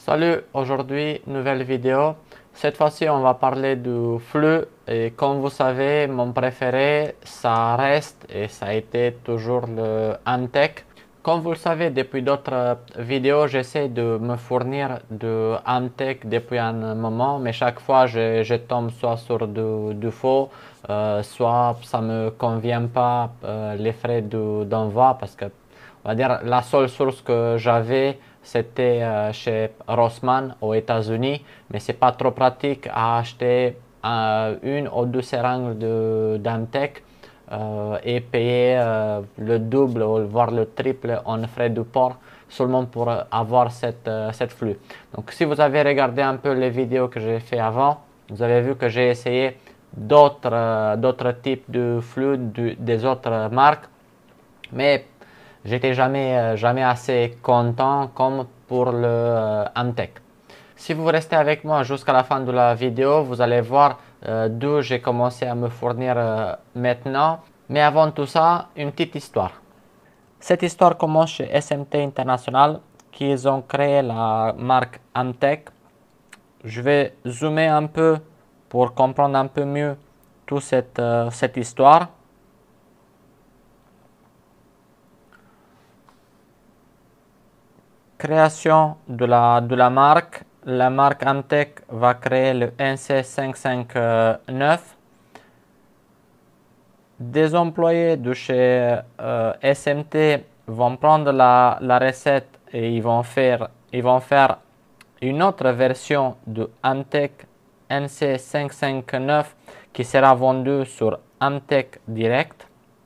Salut, aujourd'hui nouvelle vidéo. Cette fois-ci on va parler du flux et comme vous savez mon préféré ça reste et ça a été toujours le Amtech. Comme vous le savez depuis d'autres vidéos j'essaie de me fournir de Amtech depuis un moment mais chaque fois je tombe soit sur du faux, soit ça me convient pas les frais d'envoi parce que on va dire la seule source que j'avais c'était chez Rossmann aux États-Unis, mais c'est pas trop pratique à acheter une ou deux seringues d'Amtech et payer le double ou voire le triple en frais de port seulement pour avoir cette flux. Donc si vous avez regardé un peu les vidéos que j'ai fait avant, vous avez vu que j'ai essayé d'autres types de flux des autres marques, mais j'étais jamais assez content comme pour le Amtech. Si vous restez avec moi jusqu'à la fin de la vidéo, vous allez voir d'où j'ai commencé à me fournir maintenant. Mais avant tout ça, une petite histoire. Cette histoire commence chez SMT International, qui ont créé la marque Amtech. Je vais zoomer un peu pour comprendre un peu mieux toute cette histoire. Création de la marque. La marque Amtech va créer le NC559. Des employés de chez SMT vont prendre la recette et ils vont faire une autre version de Amtech NC559 qui sera vendue sur Amtech Direct.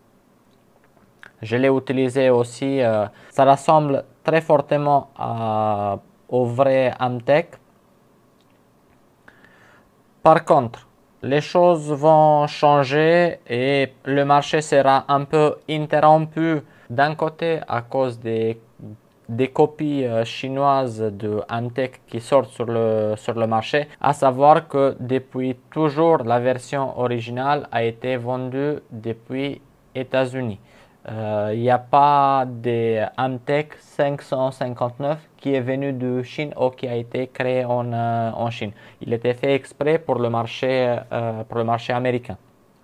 Je l'ai utilisé aussi, ça ressemble très fortement au vrai Amtech. Par contre, les choses vont changer et le marché sera un peu interrompu d'un côté à cause des copies chinoises de Amtech qui sortent sur le marché, à savoir que depuis toujours la version originale a été vendue depuis États-Unis. Il n'y a pas de Amtech 559 qui est venu de Chine ou qui a été créé en Chine. Il était fait exprès pour le marché américain.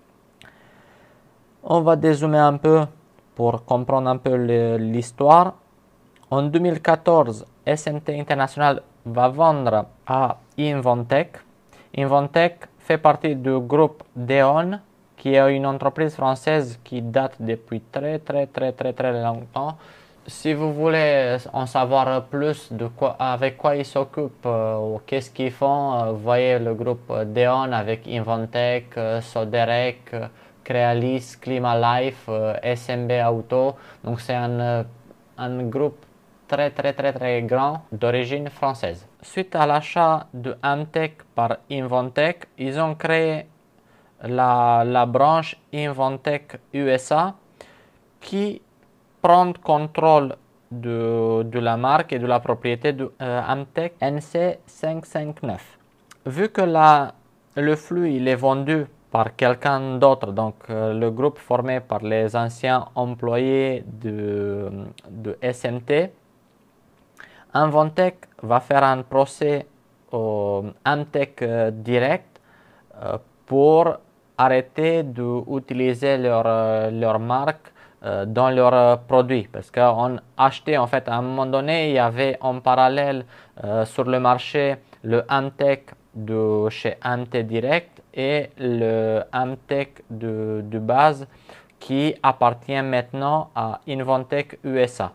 On va dézoomer un peu pour comprendre un peu l'histoire. En 2014, SMT International va vendre à Inventec. Inventec fait partie du groupe Deon, qui est une entreprise française qui date depuis très longtemps. Si vous voulez en savoir plus avec quoi ils s'occupent ou qu'est-ce qu'ils font, voyez le groupe Deon avec Inventec, Soderec, Crealis, Climalife, SMB Auto. Donc c'est un groupe très grand d'origine française. Suite à l'achat de Amtech par Inventec, ils ont créé la branche Inventec USA qui prend contrôle de la marque et de la propriété de Amtech NC559. Vu que le flux il est vendu par quelqu'un d'autre, donc le groupe formé par les anciens employés de SMT, Inventec va faire un procès au Amtech Direct pour arrêter d'utiliser leur marque dans leurs produits. Parce qu'on achetait, en fait, à un moment donné, il y avait en parallèle sur le marché le Amtech de chez AMT Direct et le Amtech de base qui appartient maintenant à Inventec USA.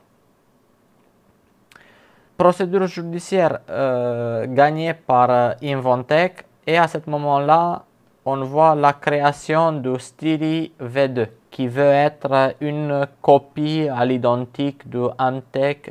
Procédure judiciaire gagnée par Inventec et à ce moment-là, on voit la création de Steady V2 qui veut être une copie à l'identique de Amtech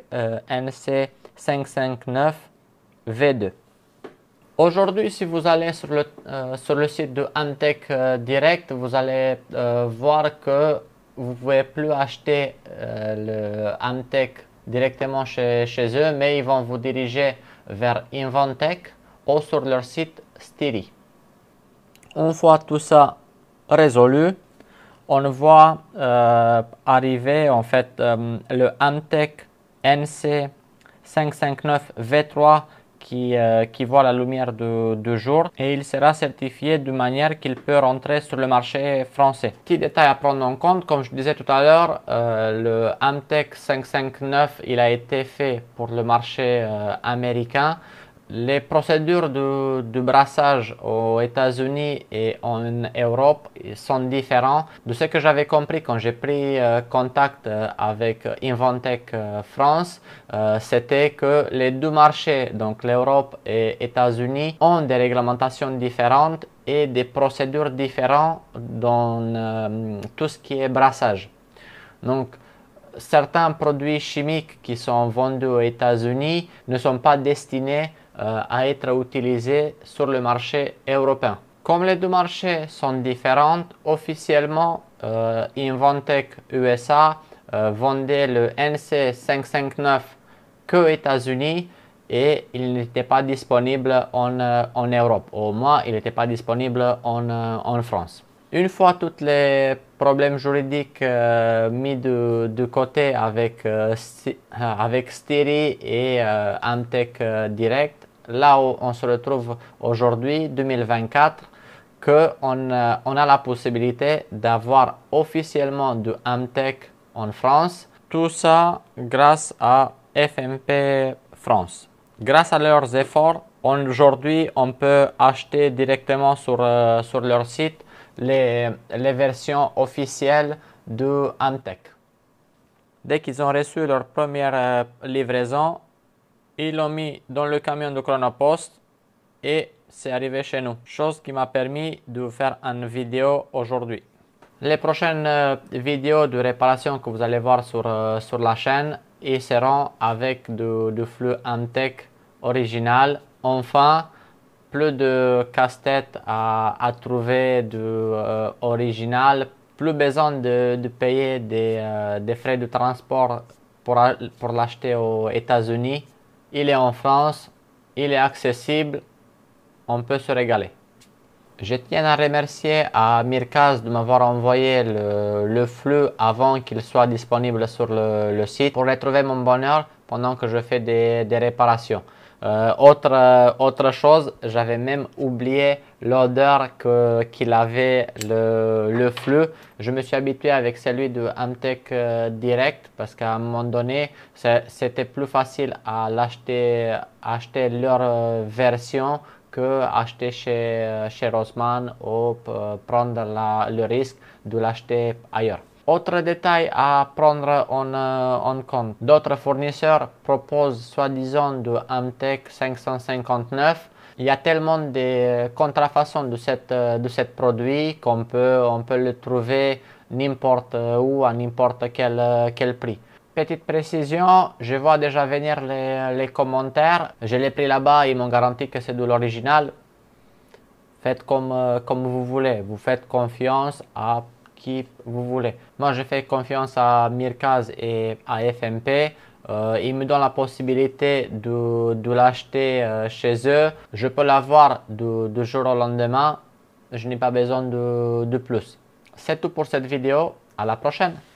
NC559 V2. Aujourd'hui, si vous allez sur le site de Amtech Direct, vous allez voir que vous ne pouvez plus acheter le Amtech directement chez eux, mais ils vont vous diriger vers Inventec ou sur leur site Steady. Une fois tout ça résolu, on voit arriver en fait le Amtech NC559 V3 qui voit la lumière du jour et il sera certifié de manière qu'il peut rentrer sur le marché français. Petit détail à prendre en compte, comme je disais tout à l'heure, le Amtech 559 il a été fait pour le marché américain. Les procédures de brassage aux États-Unis et en Europe sont différentes. De ce que j'avais compris quand j'ai pris contact avec Inventec France, c'était que les deux marchés, donc l'Europe et les États-Unis, ont des réglementations différentes et des procédures différentes dans tout ce qui est brassage. Donc, certains produits chimiques qui sont vendus aux États-Unis ne sont pas destinés à être utilisés sur le marché européen. Comme les deux marchés sont différents, officiellement, Inventec USA vendait le NC559 qu'aux États-Unis et il n'était pas disponible en Europe. Au moins, il n'était pas disponible en France. Une fois tous les problèmes juridiques mis de côté avec Styri et Amtech Direct, là où on se retrouve aujourd'hui, 2024, qu'on a la possibilité d'avoir officiellement du Amtech en France. Tout ça grâce à FMP France. Grâce à leurs efforts, aujourd'hui, on peut acheter directement sur leur site les versions officielles de Amtech. Dès qu'ils ont reçu leur première livraison, ils l'ont mis dans le camion de Chronopost et c'est arrivé chez nous. Chose qui m'a permis de faire une vidéo aujourd'hui. Les prochaines vidéos de réparation que vous allez voir sur la chaîne, ils seront avec du flux Amtech original. Enfin, plus de casse-tête à trouver original, plus besoin de payer des frais de transport pour l'acheter aux États-Unis. Il est en France, il est accessible, on peut se régaler. Je tiens à remercier à Mirkaz de m'avoir envoyé le flux avant qu'il soit disponible sur le site pour retrouver mon bonheur pendant que je fais des réparations. Autre chose, j'avais même oublié l'odeur qu'il avait le flux. Je me suis habitué avec celui de Amtech Direct parce qu'à un moment donné, c'était plus facile à acheter leur version que acheter chez Rossmann ou prendre le risque de l'acheter ailleurs. Autre détail à prendre en compte, d'autres fournisseurs proposent soi-disant du Amtech 559. Il y a tellement de contrefaçons de ce produit qu'on peut le trouver n'importe où, à n'importe quel prix. Petite précision, je vois déjà venir les commentaires. Je l'ai pris là-bas, ils m'ont garanti que c'est de l'original. Faites comme vous voulez, vous faites confiance à qui vous voulez. Moi, je fais confiance à Mirkaz et à FMP. Ils me donnent la possibilité de l'acheter chez eux. Je peux l'avoir du jour au lendemain. Je n'ai pas besoin de plus. C'est tout pour cette vidéo. À la prochaine.